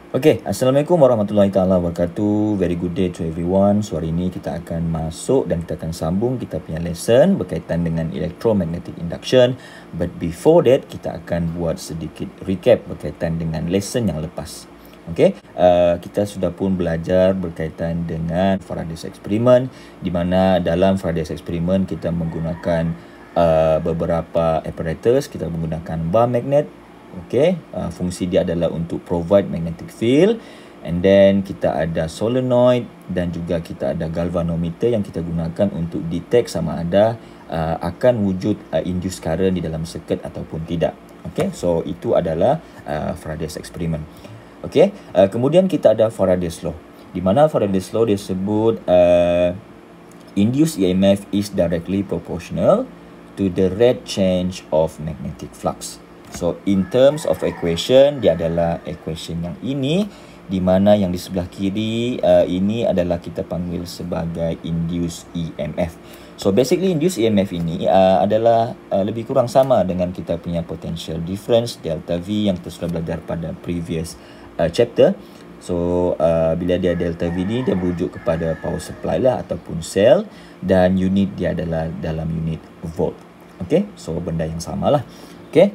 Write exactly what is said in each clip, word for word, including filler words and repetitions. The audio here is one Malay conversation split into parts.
Okay, Assalamualaikum warahmatullahi taala wabarakatuh. Very good day to everyone. So hari ini kita akan masuk dan kita akan sambung kita punya lesson berkaitan dengan electromagnetic induction. But before that, kita akan buat sedikit recap berkaitan dengan lesson yang lepas. Okay, uh, kita sudah pun belajar berkaitan dengan Faraday's experiment, di mana dalam Faraday's experiment kita menggunakan uh, beberapa apparatus. Kita menggunakan bar magnet. Okay, uh, fungsi dia adalah untuk provide magnetic field, and then kita ada solenoid dan juga kita ada galvanometer yang kita gunakan untuk detect sama ada uh, akan wujud uh, induced current di dalam circuit ataupun tidak. Okay, so itu adalah uh, Faraday's experiment. Okay, uh, kemudian kita ada Faraday's law, di mana Faraday's law dia sebut uh, induced E M F is directly proportional to the rate change of magnetic flux. So in terms of equation, dia adalah equation yang ini, di mana yang di sebelah kiri uh, ini adalah kita panggil sebagai induced E M F. So basically induced E M F ini uh, adalah uh, lebih kurang sama dengan kita punya potential difference delta V yang kita sudah belajar pada previous uh, chapter. So uh, bila dia delta V ni dia merujuk kepada power supply lah ataupun cell, dan unit dia adalah dalam unit volt. Okay, so benda yang samalah. Okay.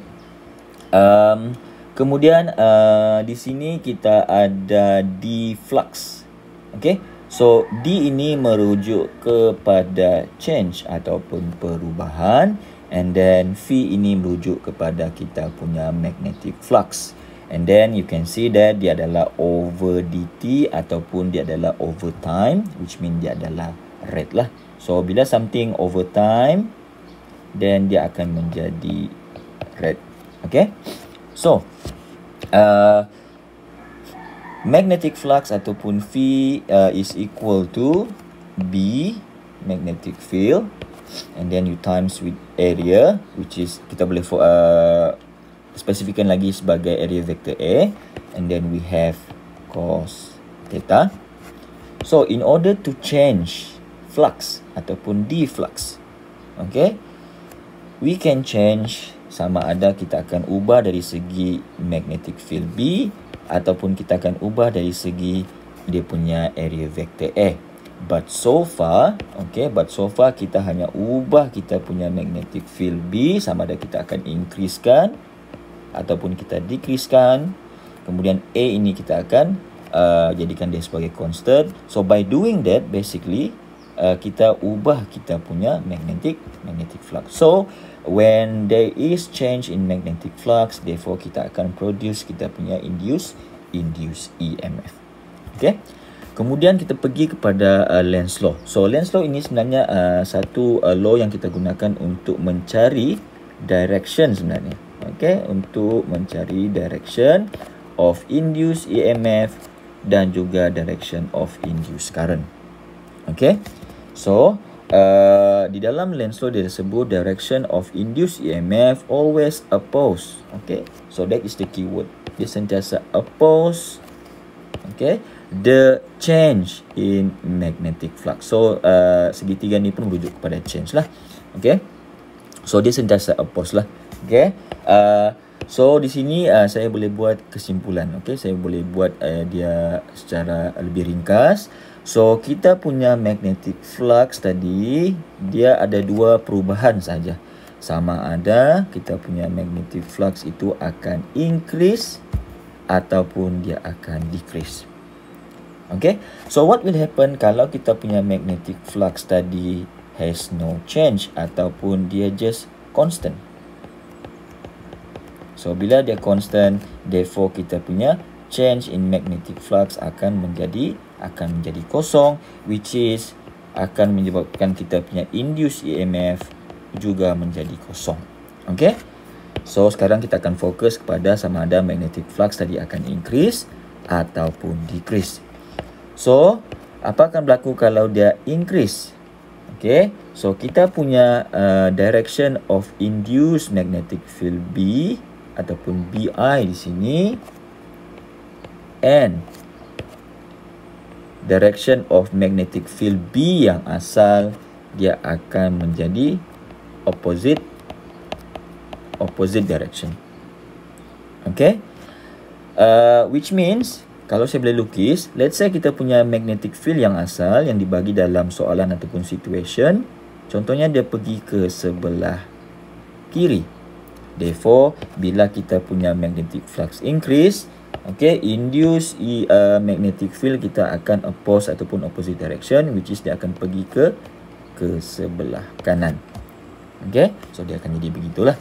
Um, kemudian uh, di sini kita ada D flux. Okay, so D ini merujuk kepada change ataupun perubahan, and then V ini merujuk kepada kita punya magnetic flux. And then you can see that dia adalah over dt ataupun dia adalah over time, which mean dia adalah rate lah. So bila something over time, then dia akan menjadi rate. Okay, so uh, magnetic flux ataupun V uh, is equal to B magnetic field, and then you times with area, which is kita boleh uh, spesifikan lagi sebagai area vector A, and then we have cos theta. So in order to change flux ataupun D flux, okay, we can change sama ada kita akan ubah dari segi magnetic field B ataupun kita akan ubah dari segi dia punya area vector A. But so far, okay, but so far kita hanya ubah kita punya magnetic field B sama ada kita akan increasekan ataupun kita decreasekan. Kemudian A ini kita akan uh, jadikan dia sebagai constant. So by doing that, basically uh, kita ubah kita punya magnetic magnetic flux. So when there is change in magnetic flux, therefore kita akan produce kita punya induced induced E M F. Okay. Kemudian kita pergi kepada uh, Lenz law. So Lenz law ini sebenarnya uh, satu uh, law yang kita gunakan untuk mencari direction sebenarnya. Okay, untuk mencari direction of induced E M F dan juga direction of induced current. Okay. So Uh, di dalam Lenz law dia disebut direction of induced E M F always oppose. Okay, so that is the keyword. Dia sentiasa oppose, okay, the change in magnetic flux. So uh, segitiga ni pun merujuk kepada change lah. Okay, so dia sentiasa oppose lah. Okay, uh, so di sini uh, saya boleh buat kesimpulan. Okay, saya boleh buat uh, dia secara lebih ringkas. So kita punya magnetic flux tadi dia ada dua perubahan saja. Sama ada kita punya magnetic flux itu akan increase ataupun dia akan decrease. Okay, so what will happen kalau kita punya magnetic flux tadi has no change ataupun dia just constant? So bila dia constant, therefore kita punya change in magnetic flux akan menjadi akan menjadi kosong, which is akan menyebabkan kita punya induced E M F juga menjadi kosong. Okay, so sekarang kita akan fokus kepada sama ada magnetic flux tadi akan increase ataupun decrease. So apa akan berlaku kalau dia increase? Okay, so kita punya uh, direction of induced magnetic field B ataupun B I di sini, and direction of magnetic field B yang asal dia akan menjadi opposite opposite direction. Okay, uh, which means kalau saya boleh lukis, let's say kita punya magnetic field yang asal yang dibagi dalam soalan ataupun situation. Contohnya dia pergi ke sebelah kiri. Therefore, bila kita punya magnetic flux increase, okay, induce uh, magnetic field kita akan oppose ataupun opposite direction, which is dia akan pergi ke ke sebelah kanan. Okay, so dia akan jadi begitulah.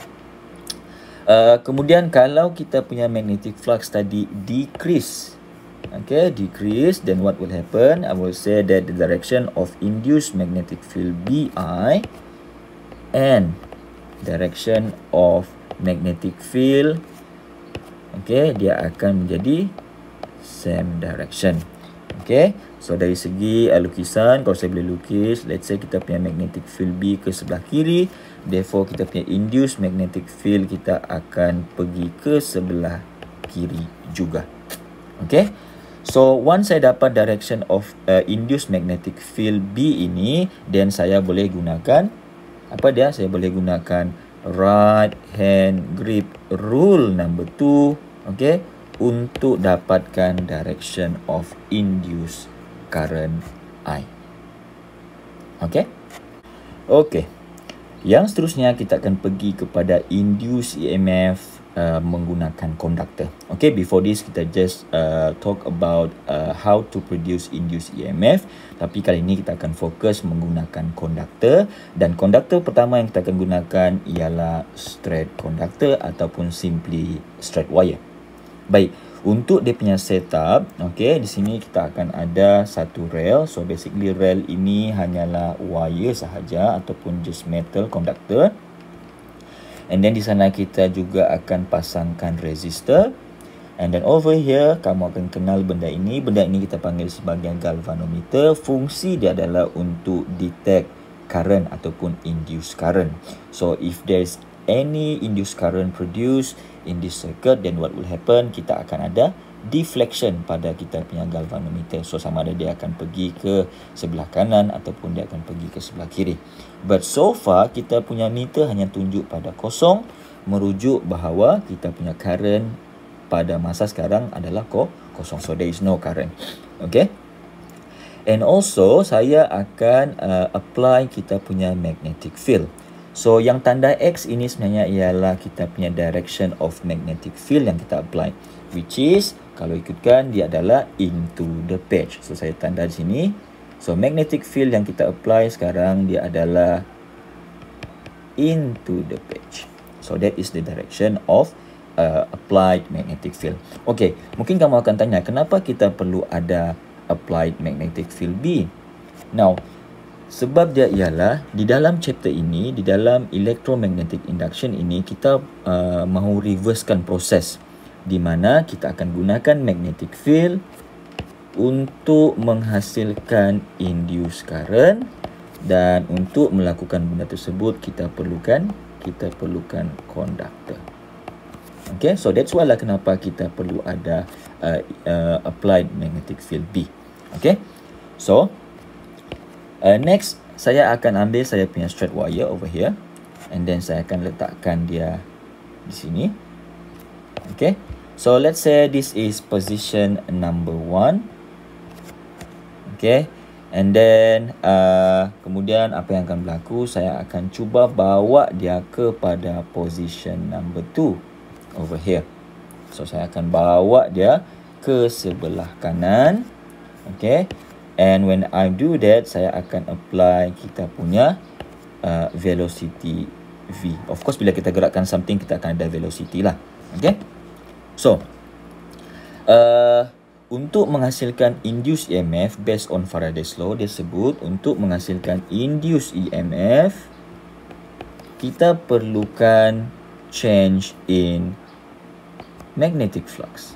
Uh, kemudian kalau kita punya magnetic flux tadi decrease, okay, decrease, then what will happen? I will say that the direction of induced magnetic field B I and direction of magnetic field, okay, dia akan menjadi same direction. Okay, so dari segi uh, lukisan, kalau saya boleh lukis, let's say kita punya magnetic field B ke sebelah kiri, therefore kita punya induced magnetic field kita akan pergi ke sebelah kiri juga. Okay, so once saya dapat direction of uh, induced magnetic field B ini, then saya boleh gunakan apa dia? Saya boleh gunakan right hand grip rule number two, okay, untuk dapatkan direction of induced current I. Okay, okay. Yang seterusnya kita akan pergi kepada induced E M F uh, menggunakan conductor. Okay, before this kita just uh, talk about uh, how to produce induced E M F. Tapi kali ini kita akan fokus menggunakan conductor. Dan conductor pertama yang kita akan gunakan ialah straight conductor ataupun simply straight wire. Baik, untuk dia punya setup, okay, di sini kita akan ada satu rail. So basically rail ini hanyalah wire sahaja ataupun just metal conductor. And then di sana kita juga akan pasangkan resistor. And then over here, kamu akan kenal benda ini. Benda ini kita panggil sebagai galvanometer. Fungsi dia adalah untuk detect current ataupun induced current. So if there's any induced current produced in this circuit, then what will happen? Kita akan ada deflection pada kita punya galvanometer. So sama ada dia akan pergi ke sebelah kanan ataupun dia akan pergi ke sebelah kiri. But so far kita punya meter hanya tunjuk pada kosong, merujuk bahawa kita punya current pada masa sekarang adalah kosong. So there is no current. Okay. And also saya akan uh, apply kita punya magnetic field. So yang tanda X ini sebenarnya ialah kita punya direction of magnetic field yang kita apply, which is kalau ikutkan dia adalah into the page. So saya tanda di sini. So magnetic field yang kita apply sekarang dia adalah into the page. So that is the direction of uh, applied magnetic field. Okay, mungkin kamu akan tanya kenapa kita perlu ada applied magnetic field B. Now, sebab dia ialah di dalam chapter ini, di dalam electromagnetic induction ini, kita uh, mahu reversekan proses di mana kita akan gunakan magnetic field untuk menghasilkan induced current, dan untuk melakukan benda tersebut kita perlukan kita perlukan conductor. Okay, so that's why lah kenapa kita perlu ada uh, uh, applied magnetic field B. Okay, so Uh, next, saya akan ambil saya punya straight wire over here. And then saya akan letakkan dia di sini. Okay. So, let's say this is position number one. Okay. And then, uh, kemudian apa yang akan berlaku? Saya akan cuba bawa dia kepada position number two. Over here. So, saya akan bawa dia ke sebelah kanan. Okay. And when I do that, saya akan apply kita punya uh, velocity V. Of course, bila kita gerakkan something, kita akan ada velocity lah. Okay. So, uh, untuk menghasilkan induced E M F based on Faraday's law, dia sebut untuk menghasilkan induced E M F, kita perlukan change in magnetic flux.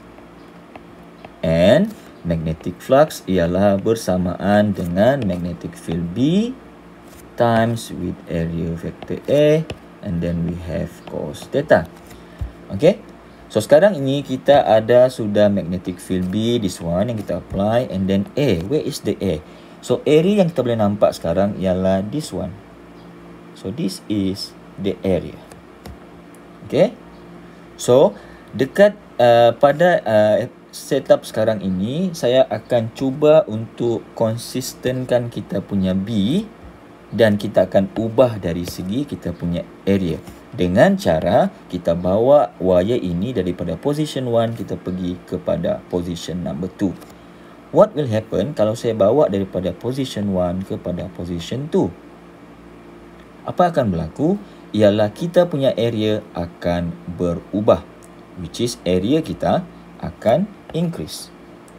And magnetic flux ialah bersamaan dengan magnetic field B times with area vector A, and then we have cos theta. Okay. So sekarang ini kita ada sudah magnetic field B, this one yang kita apply, and then A. Where is the A? So area yang kita boleh nampak sekarang ialah this one. So this is the area. Okay. So dekat uh, pada uh, setup sekarang ini, saya akan cuba untuk konsistenkan kita punya B dan kita akan ubah dari segi kita punya area. Dengan cara kita bawa wire ini daripada position one kita pergi kepada position number two. What will happen kalau saya bawa daripada position one kepada position two? Apa akan berlaku? Ialah kita punya area akan berubah, which is area kita akan increase.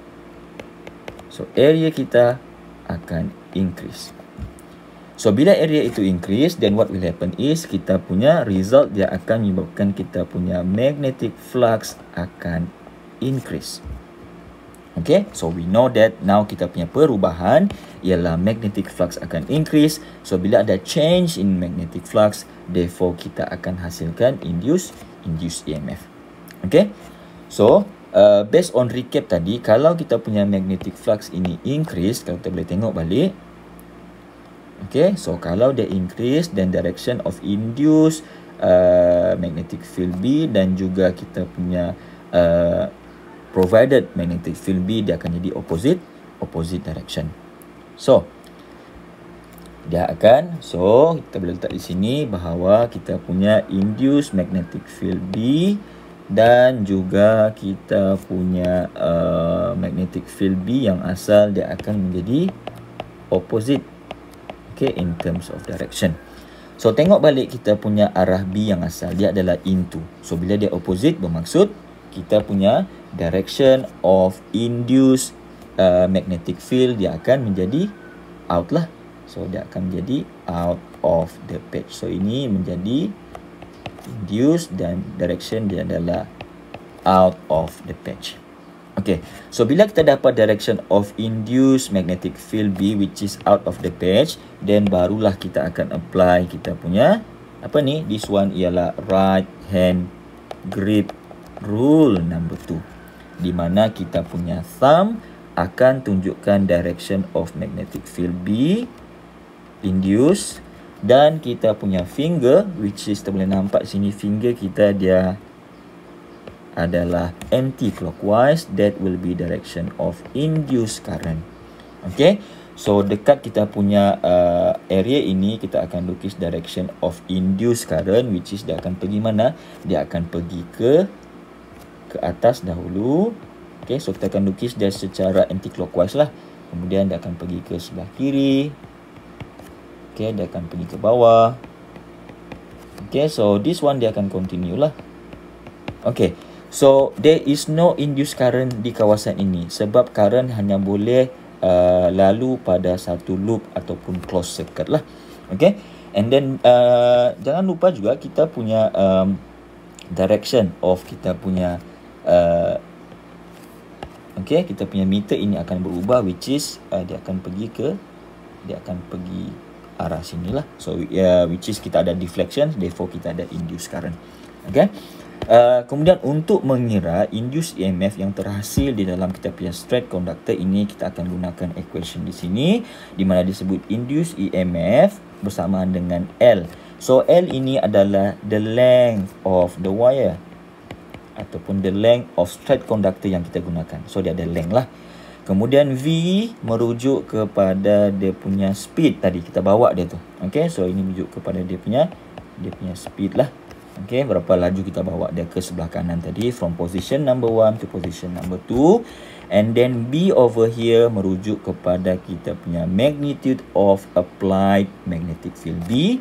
So area kita akan increase. So bila area itu increase, then what will happen is kita punya result dia akan menyebabkan kita punya magnetic flux akan increase. Okay, so we know that now kita punya perubahan ialah magnetic flux akan increase. So bila ada change in magnetic flux, therefore kita akan hasilkan induce induce E M F. Okay, so uh, based on recap tadi, kalau kita punya magnetic flux ini increase, kalau kita boleh tengok balik. Okay, so kalau dia increase, then direction of induce uh, magnetic field B dan juga kita punya uh, provided magnetic field B dia akan jadi opposite opposite direction. So dia akan, so kita boleh letak di sini bahawa kita punya induced magnetic field B dan juga kita punya uh, magnetic field B yang asal dia akan menjadi opposite, okay, in terms of direction. So tengok balik kita punya arah B yang asal dia adalah into. So bila dia opposite bermaksud kita punya direction of induced uh, magnetic field dia akan menjadi out lah. So dia akan menjadi out of the patch. So ini menjadi induced dan direction dia adalah out of the patch. Okay, so bila kita dapat direction of induced magnetic field B which is out of the patch, then barulah kita akan apply kita punya apa ni, this one ialah right hand grip rule number two, di mana kita punya thumb akan tunjukkan direction of magnetic field B induced dan kita punya finger, which is kita boleh nampak sini finger kita dia adalah anti-clockwise, that will be direction of induced current. Okay, so dekat kita punya uh, area ini kita akan lukis direction of induced current, which is dia akan pergi mana? Dia akan pergi ke ke atas dahulu. Okay, so kita akan lukis dia secara anti-clockwise lah. Kemudian dia akan pergi ke sebelah kiri. Okay, dia akan pergi ke bawah. Okay, so this one dia akan continue lah. Okay, so there is no induced current di kawasan ini sebab current hanya boleh uh, lalu pada satu loop ataupun closed circuit lah. Okay, and then uh, jangan lupa juga kita punya um, direction of kita punya uh, okay, kita punya meter ini akan berubah, which is uh, dia akan pergi ke dia akan pergi arah sinilah. So uh, which is kita ada deflection, therefore kita ada induced current. Okay, uh, kemudian untuk mengira induced E M F yang terhasil di dalam kita punya straight conductor ini, kita akan gunakan equation di sini di mana disebut induced E M F bersamaan dengan L. So L ini adalah the length of the wire ataupun the length of straight conductor yang kita gunakan. So dia ada length lah. Kemudian V merujuk kepada dia punya speed tadi kita bawa dia tu. Okay, so ini merujuk kepada dia punya dia punya speed lah. Okay, berapa laju kita bawa dia ke sebelah kanan tadi, from position number one to position number two. And then B over here merujuk kepada kita punya magnitude of applied magnetic field B.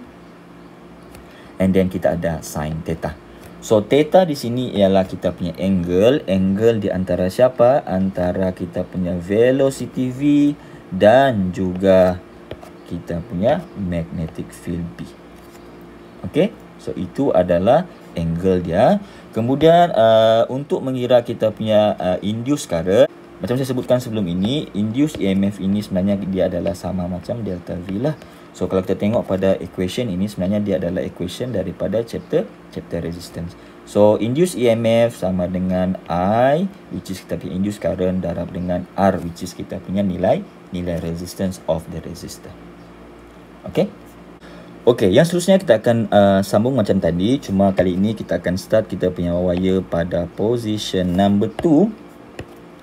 And then kita ada sin theta. So theta di sini ialah kita punya angle, angle di antara siapa? Antara kita punya velocity V dan juga kita punya magnetic field B. Okay, so itu adalah angle dia. Kemudian uh, untuk mengira kita punya uh, induced current, macam saya sebutkan sebelum ini, induced E M F ini sebenarnya dia adalah sama macam delta V lah. So kalau kita tengok pada equation ini, sebenarnya dia adalah equation daripada chapter chapter resistance. So induced E M F sama dengan I, which is kita punya induced current, darab dengan R, which is kita punya nilai nilai resistance of the resistor. Okay. Okay, yang seterusnya kita akan uh, sambung macam tadi, cuma kali ini kita akan start kita punya wire pada position number two.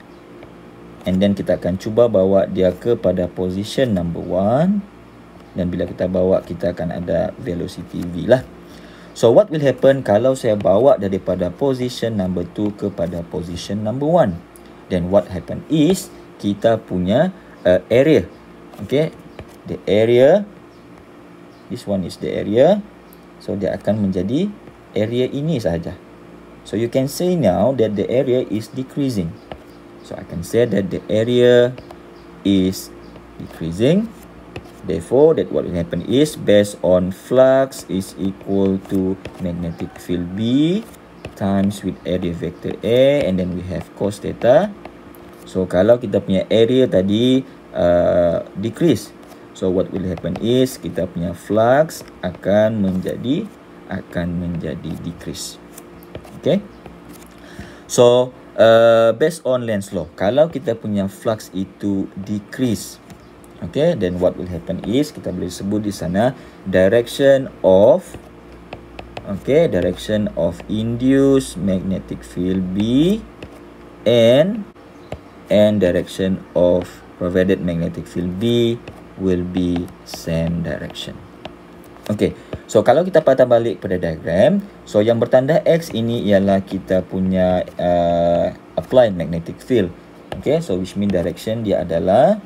and then kita akan cuba bawa dia kepada position number one, dan bila kita bawa kita akan ada velocity V lah. So what will happen kalau saya bawa daripada position number two kepada position number one? Then what happen is kita punya uh, area, okay, the area, this one is the area, so dia akan menjadi area ini sahaja. So you can say now that the area is decreasing. So I can say that the area is decreasing. Therefore, that what will happen is based on flux is equal to magnetic field B times with area vector A, and then we have cos theta. So kalau kita punya area tadi uh, decrease, so what will happen is kita punya flux akan menjadi akan menjadi decrease. Okay. So uh, based on Lenz's law, kalau kita punya flux itu decrease, okay, then what will happen is kita boleh sebut di sana direction of, okay, direction of induced magnetic field B and and direction of provided magnetic field B will be same direction. Okay, so kalau kita patah balik pada diagram, so yang bertanda X ini ialah kita punya uh, applied magnetic field. Okay, so which mean direction dia adalah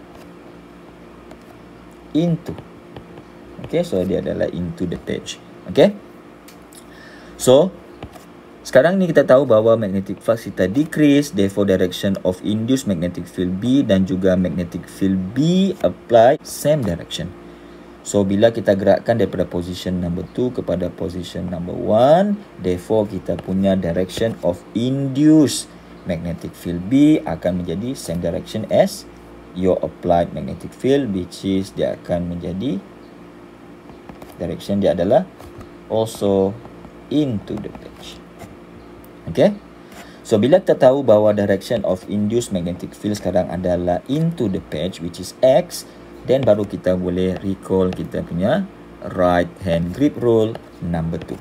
into. Okay, so dia adalah into the page. Okay, so sekarang ni kita tahu bahawa magnetic flux kita decrease, therefore direction of induced magnetic field B dan juga magnetic field B apply same direction. So bila kita gerakkan daripada position number two kepada position number one, therefore kita punya direction of induced magnetic field B akan menjadi same direction as your applied magnetic field, which is dia akan menjadi direction dia adalah also into the page. Okay, so bila kita tahu bahawa direction of induced magnetic field sekarang adalah into the page, which is X, then baru kita boleh recall kita punya right hand grip rule number two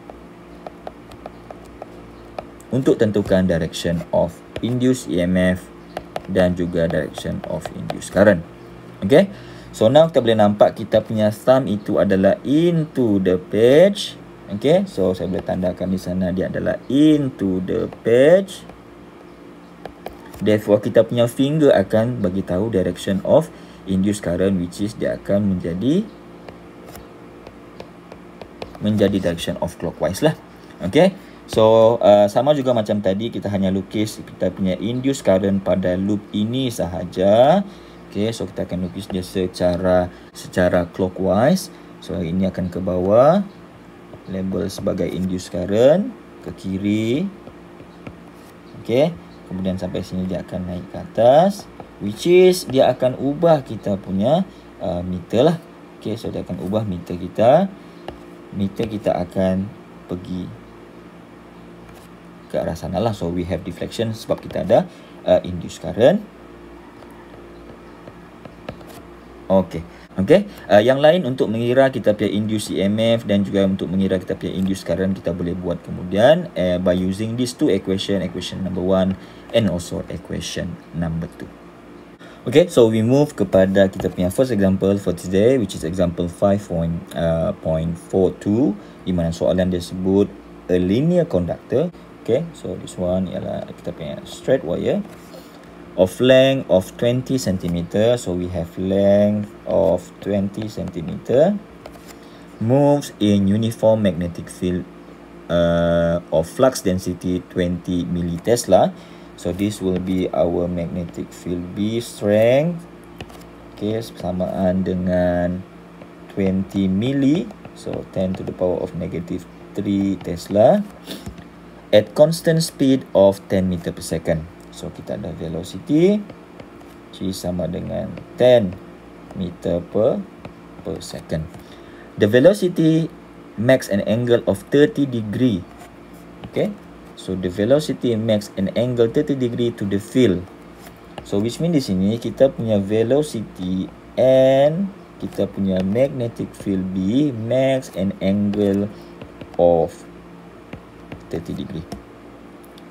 untuk tentukan direction of induced E M F dan juga direction of induced current. Okay, so now kita boleh nampak kita punya thumb itu adalah into the page. Okay, so saya boleh tandakan di sana dia adalah into the page. Therefore kita punya finger akan bagi tahu direction of induced current, which is dia akan menjadi menjadi direction of clockwise lah. Okay, so uh, sama juga macam tadi, kita hanya lukis kita punya induced current pada loop ini sahaja. Okay, so kita akan lukis dia secara secara clockwise. So ini akan ke bawah, label sebagai induced current, ke kiri. Okay, kemudian sampai sini dia akan naik ke atas, which is dia akan ubah kita punya uh, meter lah. Okay, so dia akan ubah meter kita. Meter kita akan pergi ke arah sana lah. So we have deflection sebab kita ada uh, induced current. Okay, okay. Uh, yang lain untuk mengira kita punya induced E M F dan juga untuk mengira kita punya induced current kita boleh buat kemudian uh, by using these two equation, equation number one and also equation number two. Okay, so we move kepada kita punya first example for today, which is example five point four two, di mana soalan dia sebut a linear conductor. Okay, so this one ialah kita punya straight wire of length of twenty centimeter. So we have length of twenty centimeter, moves in uniform magnetic field uh, of flux density twenty millitesla. So this will be our magnetic field B strength. Okay, samaan dengan twenty milli. So ten to the power of negative three Tesla at constant speed of ten meter per second. So kita ada velocity G sama dengan ten meter per per second. The velocity makes an angle of thirty degree. Okay, so the velocity makes an angle thirty degree to the field. So which mean di sini kita punya velocity and kita punya magnetic field B makes an angle of thirty degree.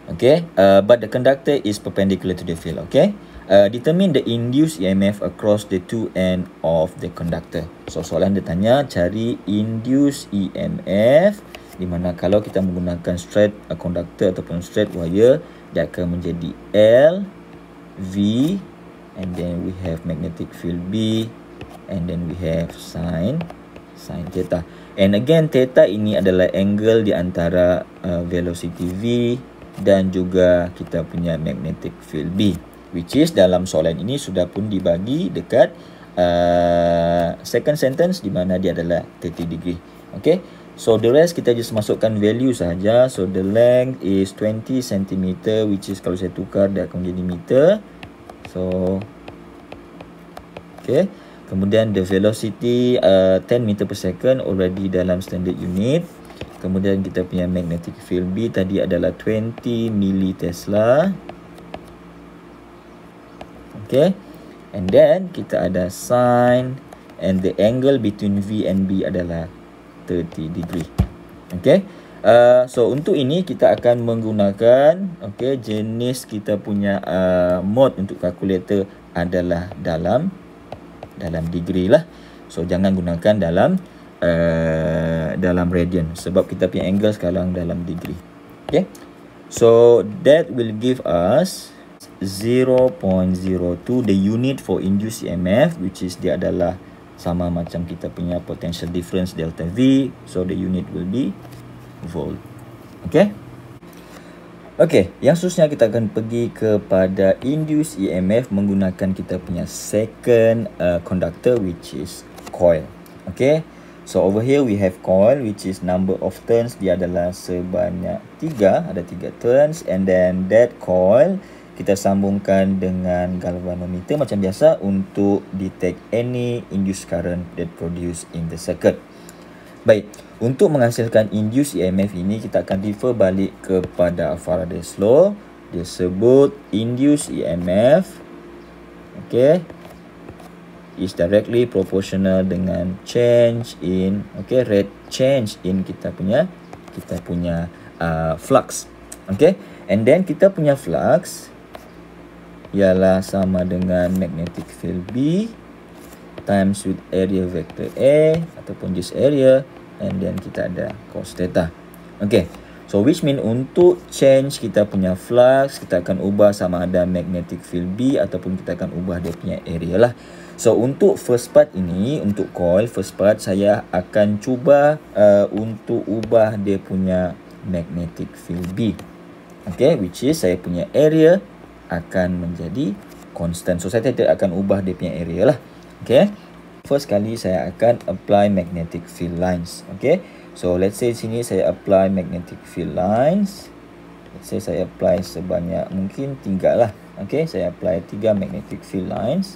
Okay, uh, but the conductor is perpendicular to the field. Okay, uh, determine the induced E M F across the two end of the conductor. So soalan dia tanya cari induced E M F, di mana kalau kita menggunakan straight uh, conductor ataupun straight wire, dia akan menjadi L, V, and then we have magnetic field B, and then we have sin sin theta. And again, theta ini adalah angle di antara uh, velocity V dan juga kita punya magnetic field B, which is dalam soalan ini sudah pun dibagi dekat uh, second sentence di mana dia adalah thirty degree. Okay, so the rest kita just masukkan value saja. So the length is twenty centimeter, which is kalau saya tukar dia akan menjadi meter. So okay, kemudian the velocity uh, ten meter per second already dalam standard unit. Kemudian kita punya magnetic field B tadi adalah twenty millitesla. Okay, and then kita ada sin, and the angle between V and B adalah thirty degree. Okay, uh, so untuk ini kita akan menggunakan okay, jenis kita punya uh, mode untuk kalkulator adalah dalam dalam degree lah. So jangan gunakan dalam uh, dalam radian sebab kita punya angle sekarang dalam degree. Okay, so that will give us zero point zero two, the unit for induced E M F, which is dia adalah sama macam kita punya potential difference delta V. So the unit will be volt. Okay, okay, yang seterusnya kita akan pergi kepada induced E M F menggunakan kita punya second uh, conductor, which is coil. Okay, so over here we have coil, which is number of turns dia adalah sebanyak tiga, ada tiga turns, and then that coil kita sambungkan dengan galvanometer macam biasa untuk detect any induced current that produced in the circuit. Baik, untuk menghasilkan induced E M F ini kita akan refer balik kepada Faraday's law. Dia sebut induced E M F okay, is directly proportional dengan change in okay, rate change in kita punya kita punya uh, flux. Okay, and then kita punya flux ialah sama dengan magnetic field B times with area vector A ataupun just area, and then kita ada cos theta. Okay, so which mean untuk change kita punya flux kita akan ubah sama ada magnetic field B ataupun kita akan ubah dia punya area lah. So untuk first part ini, untuk coil first part, saya akan cuba uh, untuk ubah dia punya magnetic field B. Okay, which is saya punya area akan menjadi constant. So saya tidak akan ubah dia punya area lah. Okay, first kali saya akan apply magnetic field lines. Okay, so let's say sini saya apply magnetic field lines. Let's say saya apply sebanyak mungkin tiga lah. Okay, saya apply tiga magnetic field lines.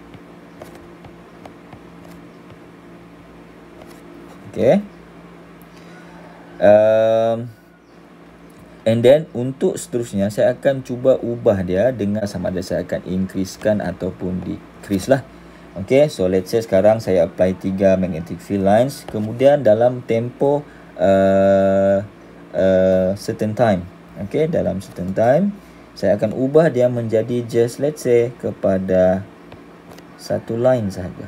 Okay, um, and then untuk seterusnya saya akan cuba ubah dia dengan sama ada saya akan increasekan ataupun decrease lah. Okay, so let's say sekarang saya apply tiga magnetic field lines, kemudian dalam tempo uh, uh, certain time, okay, dalam certain time saya akan ubah dia menjadi just let's say kepada satu line sahaja.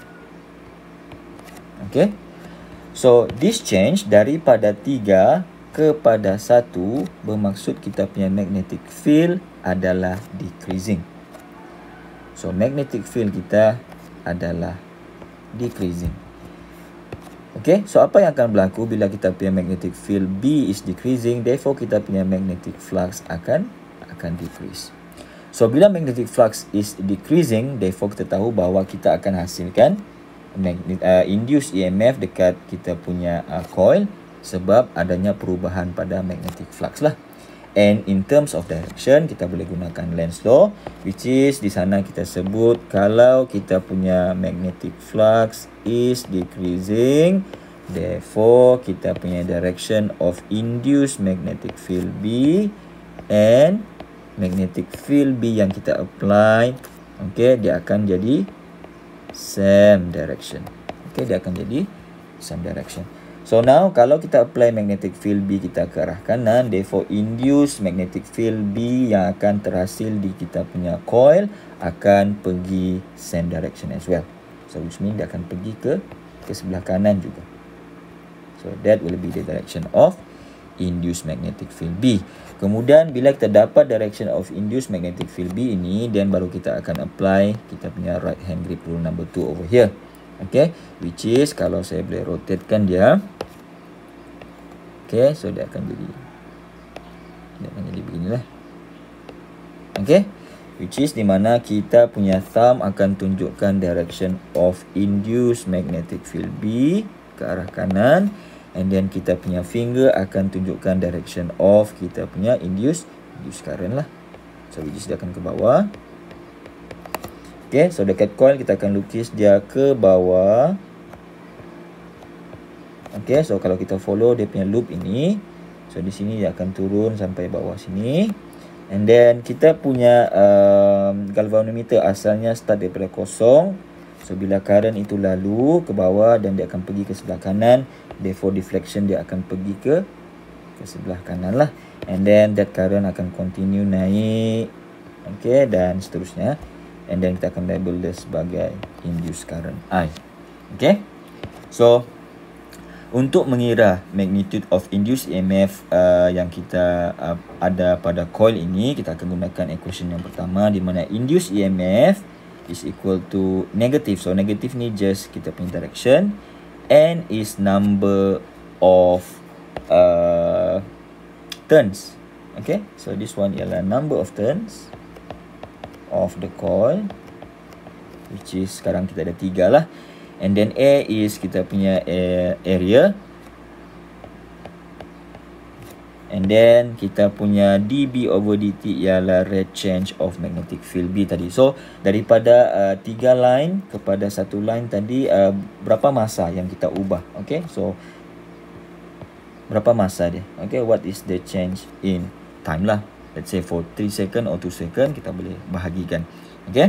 Okay, so this change daripada tiga kepada satu bermaksud kita punya magnetic field adalah decreasing. So magnetic field kita adalah decreasing. Okay, so apa yang akan berlaku bila kita punya magnetic field B is decreasing, therefore kita punya magnetic flux akan akan decrease. So bila magnetic flux is decreasing, therefore kita tahu bahawa kita akan hasilkan magnet, uh, induced E M F dekat kita punya uh, coil sebab adanya perubahan pada magnetic flux lah. And in terms of direction, kita boleh gunakan Lenz's law, which is di sana kita sebut kalau kita punya magnetic flux is decreasing, therefore kita punya direction of induced magnetic field B and magnetic field B yang kita apply, okay, dia akan jadi same direction. Okay, dia akan jadi same direction. So now kalau kita apply magnetic field B kita ke arah kanan, therefore induce magnetic field B yang akan terhasil di kita punya coil akan pergi same direction as well. So which means dia akan pergi ke ke sebelah kanan juga. So that will be the direction of induced magnetic field B. Kemudian bila kita dapat direction of induced magnetic field B ini, then baru kita akan apply kita punya right hand grip rule number two over here. Okay, which is kalau saya boleh rotatekan dia, okay, so dia akan jadi dia akan jadi beginilah. Okay, which is di mana kita punya thumb akan tunjukkan direction of induced magnetic field B ke arah kanan, and then kita punya finger akan tunjukkan direction of kita punya induced induced current lah. So which is dia akan ke bawah. Okay, so dekat coil kita akan lukis dia ke bawah. Okay, so kalau kita follow dia punya loop ini, so di sini dia akan turun sampai bawah sini. And then kita punya um, galvanometer asalnya start daripada kosong. So bila current itu lalu ke bawah dan dia akan pergi ke sebelah kanan, therefore deflection dia akan pergi ke ke sebelah kanan lah. And then that current akan continue naik, okay, dan seterusnya. And then kita akan label dia sebagai induced current I. Okay, so untuk mengira magnitude of induced E M F uh, yang kita uh, ada pada coil ini, kita akan gunakan equation yang pertama di mana induced E M F is equal to negative. So negative ni just kita punya direction, N is number of uh, turns. Okay, so this one ialah number of turns of the coil, which is sekarang kita ada tiga lah. And then A is kita punya area, and then kita punya dB over dt ialah rate change of magnetic field B tadi. So daripada uh, tiga line kepada satu line tadi, uh, berapa masa yang kita ubah? Okay, so berapa masa dia? Okay, what is the change in time lah? Let's say for three second or two second, kita boleh bahagikan. Okay,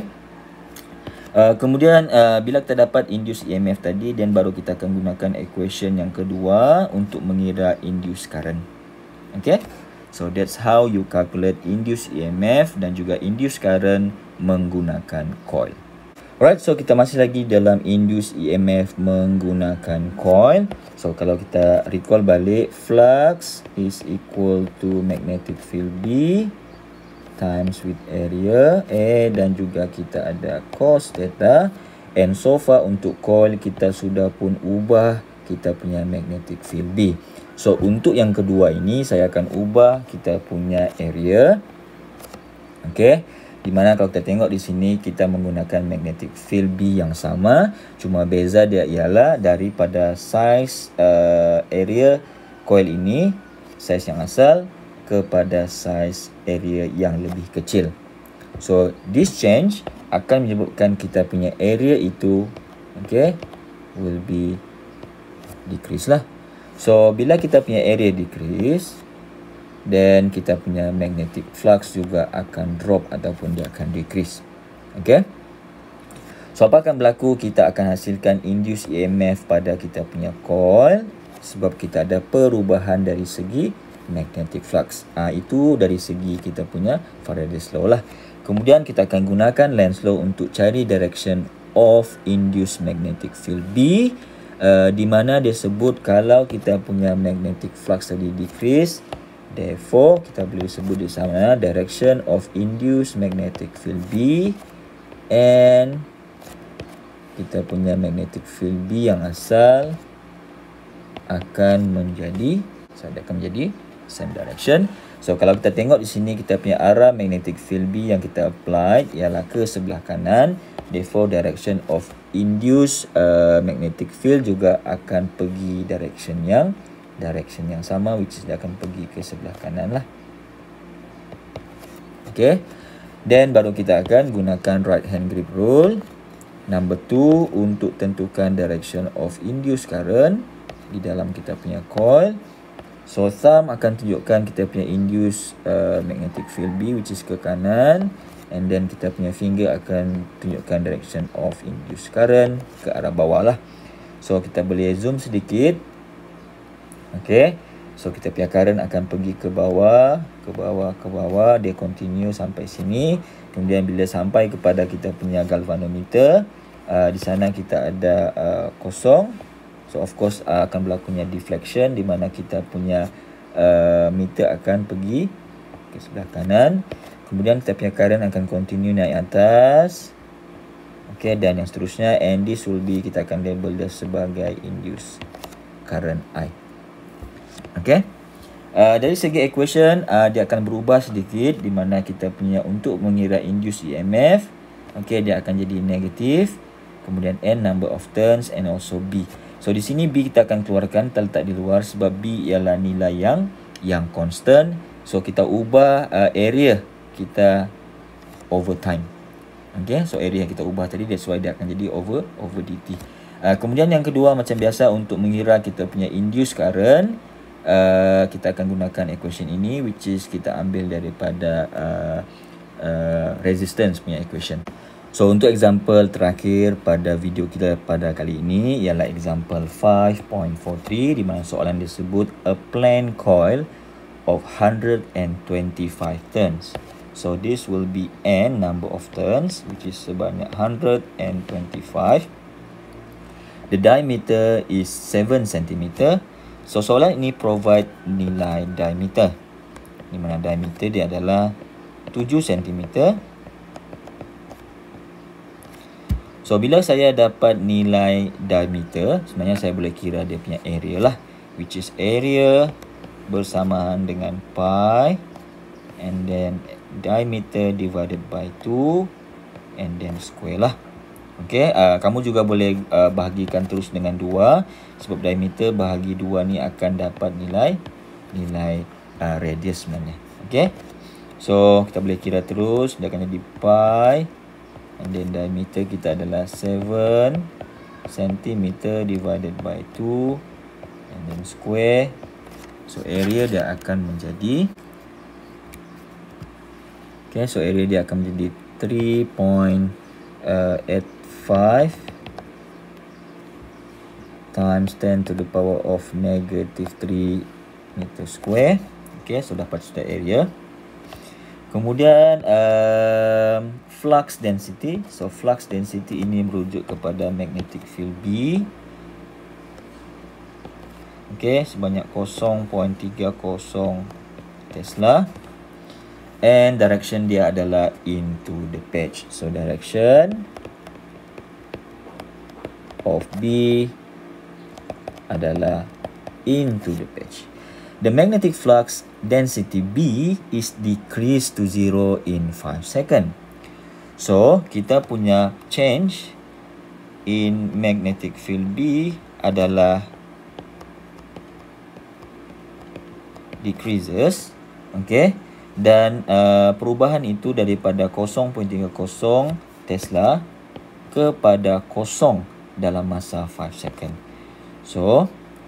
uh, kemudian uh, bila kita dapat induced E M F tadi, dan baru kita akan gunakan equation yang kedua untuk mengira induced current. Okay, so that's how you calculate induced E M F dan juga induced current menggunakan coil. Alright, so kita masih lagi dalam induced E M F menggunakan coil. So kalau kita recall balik, flux is equal to magnetic field B times with area A, dan juga kita ada cos theta. And so far untuk coil kita sudah pun ubah kita punya magnetic field B. So untuk yang kedua ini saya akan ubah kita punya area. Okay, di mana kalau kita tengok di sini kita menggunakan magnetic field B yang sama, cuma beza dia ialah daripada size uh, area coil ini, size yang asal, kepada size area yang lebih kecil. So this change akan menyebabkan kita punya area itu, okay, will be decrease lah. So bila kita punya area decrease, then kita punya magnetic flux juga akan drop ataupun dia akan decrease. Okay, so apa akan berlaku? Kita akan hasilkan induced E M F pada kita punya coil sebab kita ada perubahan dari segi magnetic flux. Ah, itu dari segi kita punya Faraday's law lah. Kemudian kita akan gunakan Lenz's law untuk cari direction of induced magnetic field B, uh, di mana dia sebut kalau kita punya magnetic flux tadi decrease, therefore kita boleh sebut di sana direction of induced magnetic field B, and kita punya magnetic field B yang asal akan menjadi, so dia akan menjadi same direction. So kalau kita tengok di sini, kita punya arah magnetic field B yang kita apply ialah ke sebelah kanan, therefore direction of induced uh, magnetic field juga akan pergi direction yang direction yang sama, which is dia akan pergi ke sebelah kanan lah. Okay, then baru kita akan gunakan right hand grip rule number two untuk tentukan direction of induced current di dalam kita punya coil. So thumb akan tunjukkan kita punya induced uh, magnetic field B, which is ke kanan, and then kita punya finger akan tunjukkan direction of induced current ke arah bawah lah. So kita boleh zoom sedikit. Okay, so kita punya current akan pergi ke bawah, ke bawah, ke bawah, dia continue sampai sini. Kemudian bila sampai kepada kita punya galvanometer, uh, di sana kita ada uh, kosong. So of course uh, akan berlakunya deflection, di mana kita punya uh, meter akan pergi ke sebelah kanan. Kemudian kita punya current akan continue naik atas. Okay, dan yang seterusnya, and this will be, kita akan label dia sebagai induced current I. Okay, uh, dari segi equation uh, dia akan berubah sedikit, di mana kita punya untuk mengira induced E M F, okay, dia akan jadi negatif. Kemudian N number of turns and also B. So di sini B kita akan keluarkan, terletak di luar sebab B ialah nilai yang yang constant. So kita ubah uh, area kita over time. Okay, so area yang kita ubah tadi, that's why dia akan jadi over over dt. Uh, kemudian yang kedua, macam biasa untuk mengira kita punya induced current, uh, kita akan gunakan equation ini, which is kita ambil daripada uh, uh, resistance punya equation. So untuk example terakhir pada video kita pada kali ini ialah example five point four three, di mana soalan disebut a plain coil of one hundred twenty-five turns. So this will be N number of turns, which is sebanyak one hundred twenty-five. The diameter is seven centimeter. So soalan ini provide nilai diameter, di mana diameter dia adalah tujuh centimeter. So bila saya dapat nilai diameter, sebenarnya saya boleh kira dia punya area lah, which is area bersamaan dengan pi, and then diameter divided by two, and then square lah. Okay, uh, kamu juga boleh uh, bahagikan terus dengan dua, sebab diameter bahagi dua ni akan dapat nilai nilai uh, radius sebenarnya. Okay, so kita boleh kira terus, dia akan jadi pi, and then diameter kita adalah seven centimeter divided by two, and then square. So area dia akan menjadi, okay, so area dia akan menjadi three point eight five times ten to the power of negative three meter square. Okay, so dapat sudah area. Kemudian um, flux density. So flux density ini merujuk kepada magnetic field B. Okay, sebanyak zero point tiga kosong Tesla. And direction dia adalah into the patch. So direction of B adalah into the patch. The magnetic flux density B is decreased to zero in five seconds. So kita punya change in magnetic field B adalah decreases, okay, dan uh, perubahan itu daripada zero point tiga kosong Tesla kepada kosong dalam masa five second. So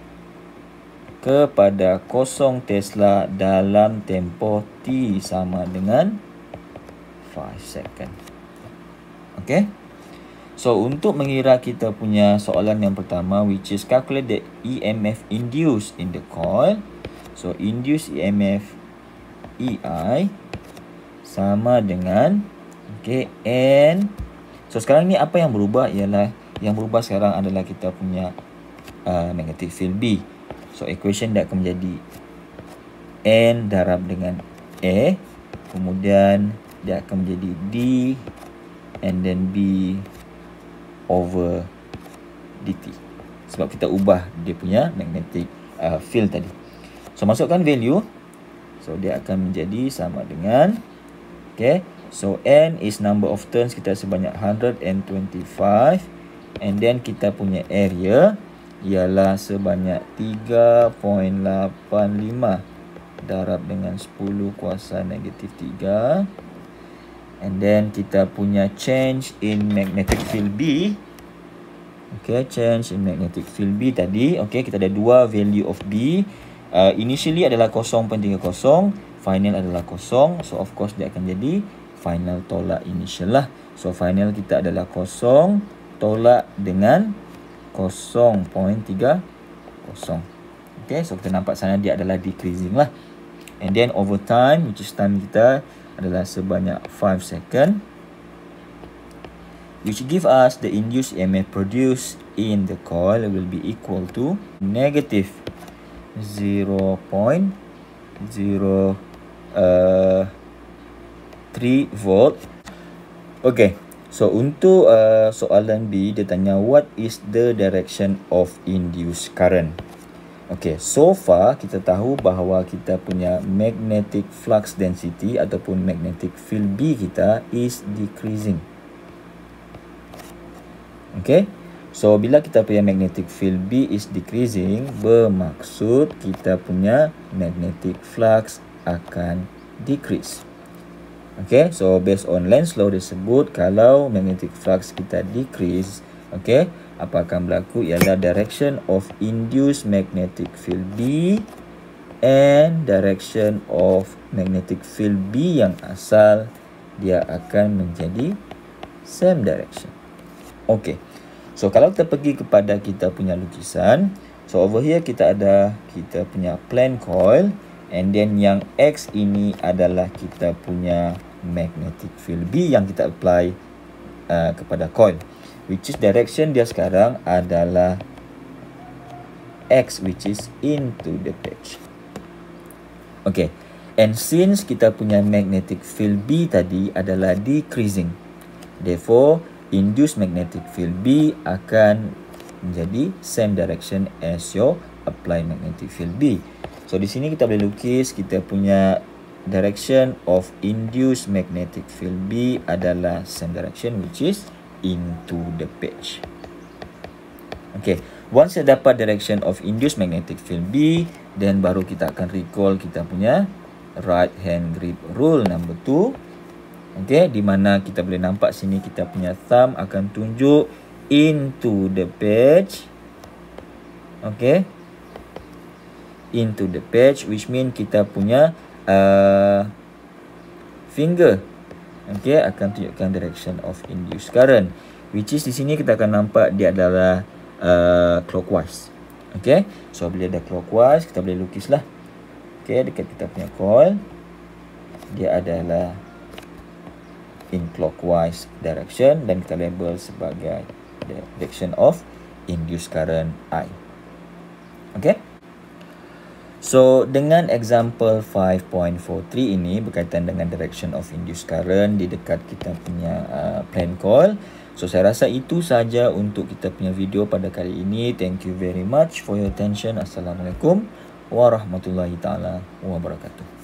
kepada kosong Tesla dalam tempoh T sama dengan five second. Okay, so untuk mengira kita punya soalan yang pertama, which is calculate the E M F induced in the coil. So induced E M F E I sama dengan, okay, N. So sekarang ni apa yang berubah ialah, yang berubah sekarang adalah kita punya uh, magnetic field B. So equation dia akan menjadi N darab dengan A, kemudian dia akan menjadi D and then B over dt, sebab kita ubah dia punya magnetic uh, field tadi. So masukkan value, so dia akan menjadi sama dengan, okay, so N is number of turns kita sebanyak one hundred twenty-five, and then kita punya area ialah sebanyak tiga point lapan lima darab dengan sepuluh kuasa negatif tiga, and then kita punya change in magnetic field B, okay, change in magnetic field B tadi, okay, kita ada dua value of B. Uh, initially adalah zero point tiga kosong, final adalah kosong. So of course dia akan jadi final tolak initial lah. So final kita adalah kosong tolak dengan zero point tiga kosong. Okay, so kita nampak sana dia adalah decreasing lah. And then over time, which is time kita adalah sebanyak five second, which give us the induced E M F produced in the coil will be equal to negative zero point zero three volt. Okay, so untuk uh, soalan B, dia tanya what is the direction of induced current. Okay, so far kita tahu bahawa kita punya magnetic flux density ataupun magnetic field B kita is decreasing. Okay, so bila kita punya magnetic field B is decreasing, bermaksud kita punya magnetic flux akan decrease. Okay, so based on Lenz's law disebut kalau magnetic flux kita decrease, okay, apa akan berlaku ialah direction of induced magnetic field B and direction of magnetic field B yang asal dia akan menjadi same direction. Okay, so kalau kita pergi kepada kita punya lukisan, so over here kita ada kita punya plain coil, and then yang X ini adalah kita punya magnetic field B yang kita apply uh, kepada coil, which is direction dia sekarang adalah X, which is into the patch. Okay, and since kita punya magnetic field B tadi adalah decreasing, therefore induced magnetic field B akan menjadi same direction as your apply magnetic field B. So di sini kita boleh lukis kita punya direction of induced magnetic field B adalah same direction, which is into the patch. Okay, once kita dapat direction of induced magnetic field B, then baru kita akan recall kita punya right hand grip rule number two. Okay, di mana kita boleh nampak sini kita punya thumb akan tunjuk into the patch. Okay, into the patch, which mean kita punya uh, finger, okay, akan tunjukkan direction of induced current, which is di sini kita akan nampak dia adalah uh, clockwise. Okay, so bila ada clockwise kita boleh lukis lah. Okay, dekat kita punya coil dia adalah in clockwise direction dan kita label sebagai direction of induced current I. Okay, so dengan example five point four three ini berkaitan dengan direction of induced current di dekat kita punya uh, plain coil. So saya rasa itu saja untuk kita punya video pada kali ini. Thank you very much for your attention. Assalamualaikum warahmatullahi taala wabarakatuh.